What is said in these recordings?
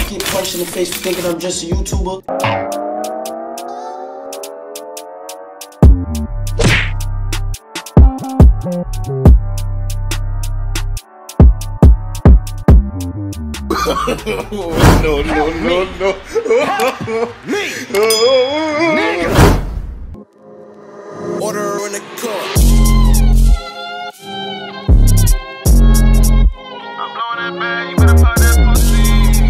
Get punched in the face for thinking I'm just a YouTuber. No. Me! Nigga! Order in the car. I'm blowing that bag, you better pop that pussy.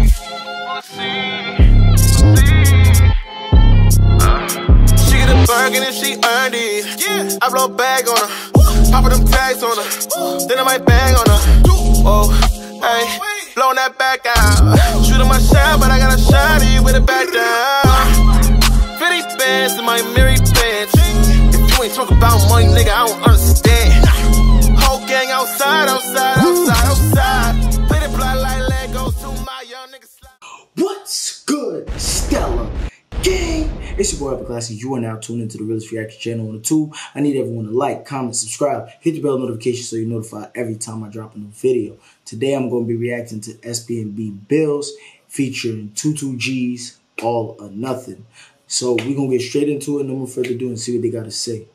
She get a burger if she earned it. Yeah. I blow a bag on her. Pop them tags on her. Then I might bang on her. Whoa, hey. Blowing that back out. Shooting my shot, but I got a shotty with it back down. 50 bands in my Mary pants. If you ain't talk about money, nigga, I don't understand. Whole gang outside. Play the block like Legos to my young niggas. What's good, Stella gang? It's your boy Upper Classy. You are now tuned into the Realist Reaction channel on the tube. I need everyone to like, comment, subscribe, hit the bell notification so you're notified every time I drop a new video. Today I'm going to be reacting to SBNB Bills featuring 22G's All or Nothing. So we're going to get straight into it, no more further ado, and see what they got to say.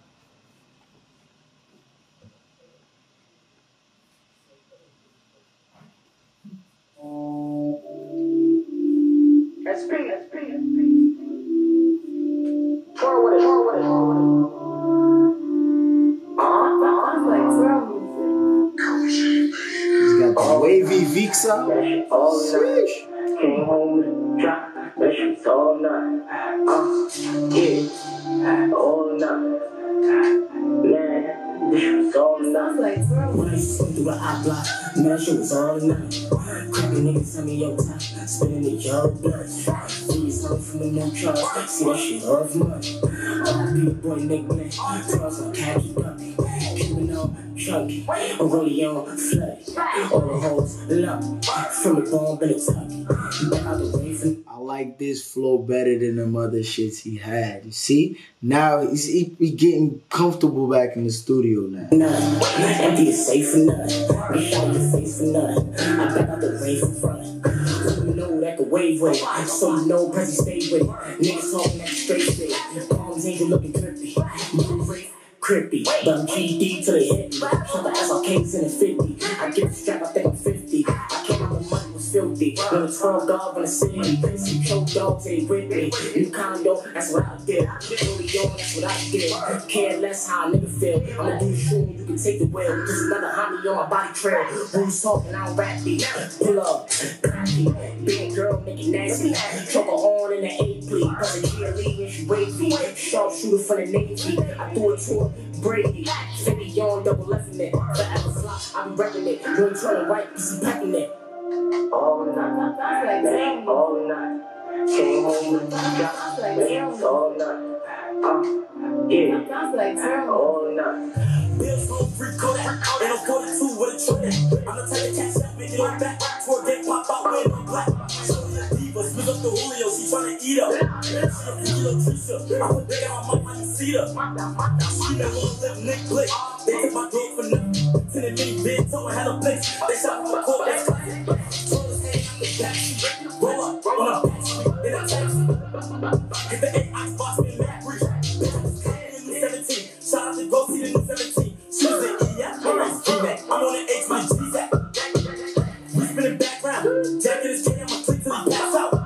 He's got the wavy Vix out. Sheesh. Came home with a drop, that shit's all night. Yeah, all night. Man, this shit was all night. When I used to go through an eye block, man, that shit was all night. Cracking niggas tell me your time, spinning the yellow blood. Please home from the new charge, see that shit off money. R.I.P. boy nickname, cross on khaki puppy. Keeping on chunky, a rodeo flood. All the hoes love from the bomb in the tuck. Back out the way from. I like this flow better than the other shits he had. You see? Now he's getting comfortable back in the studio now. None, empty is safe for none. Get shot in the face for none. I back out the way from front. So you know that could wave with it. So you know Prezi stay with it. Niggas talking that straight shit. Palms ain't looking drippy. Move rate crippy. But I'm GD till they hit me. Shot the ass on cakes in the 50. I get the strap, I think I'm 50. I came out the money was filthy. When the 12 dog in the city. Some choke dogs ain't with me. New condo, that's what I did. Julio, that's what I did. Care less how a nigga feel. I'ma do the shooting, you can take the wheel. Just another homie on my body trail. Who's talking, I don't rap beat. Pull up, copy. Big girl, make it nasty. Choke her on in the 8 pleat. Cause a cheerleader, she wavy. Sharpshooter from the Navy. I threw it to her. Brady, 50 on double left in it. Forever flop, I be repping it. You ain't turning right, cause he packing it. All night, all night. Came home with the job, all night. Yeah, all night. Bills home free Kodak, and I'm 42 with a trillion. I'm the type of cat that make it on back, for a day pop out when I'm black. Split up the Julio, she tryna eat up. She a freaky little Trisha. I put big on my mind, see her. She never left Nick Blake. They took my girl for nothing. Send a mini bid, told her had a place. They shot my court, that's classic. Told us, hey, I'm the backseat. Roll up on a backstreet in a taxi. Hit the 8 ox box, me mad breeze. Bitch, I was crying in the 17. Shout out to Go see the new 17. She was an E, yeah, I'm a G-Mac. I'm on the H, my G's at. We spin the background. Jacket is K, I'ma click till he pass out.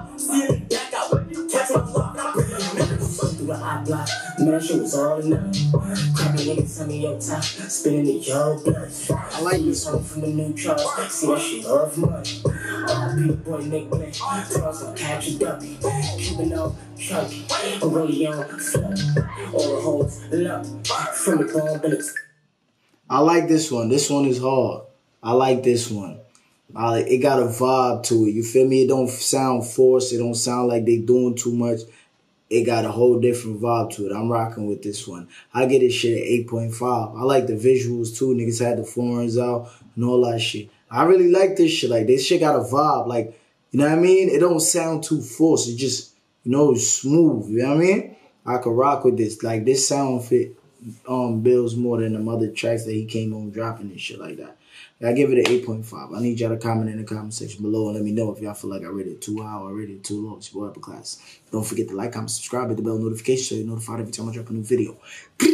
Man, that shit was all enough. Cracking niggas tell me your time, spinning the yellow blood. I like this one from the new charge. See that shit off money. R.I.P. boy nickname, cross on khaki duppy. Keeping on chunky, a rodeo flood. All the hoes love from the bomb in the. I like this one. This one is hard. I like this one. It got a vibe to it. You feel me? It don't sound forced. It don't sound like they doing too much. It got a whole different vibe to it. I'm rocking with this one. I get this shit at 8.5. I like the visuals too. Niggas had the Florence out and all that shit. I really like this shit. Like, this shit got a vibe. Like, you know what I mean? It don't sound too forced. It just, you know, it's smooth. You know what I mean? I could rock with this. Like, this sound fit Bills more than the other tracks that he came on dropping and shit like that. I give it an 8.5. I need y'all to comment in the comment section below and let me know if y'all feel like I rated it too high or I rated it too low. It's your boy Upper Class. Don't forget to like, comment, subscribe, hit the bell notification so you're notified every time I drop a new video.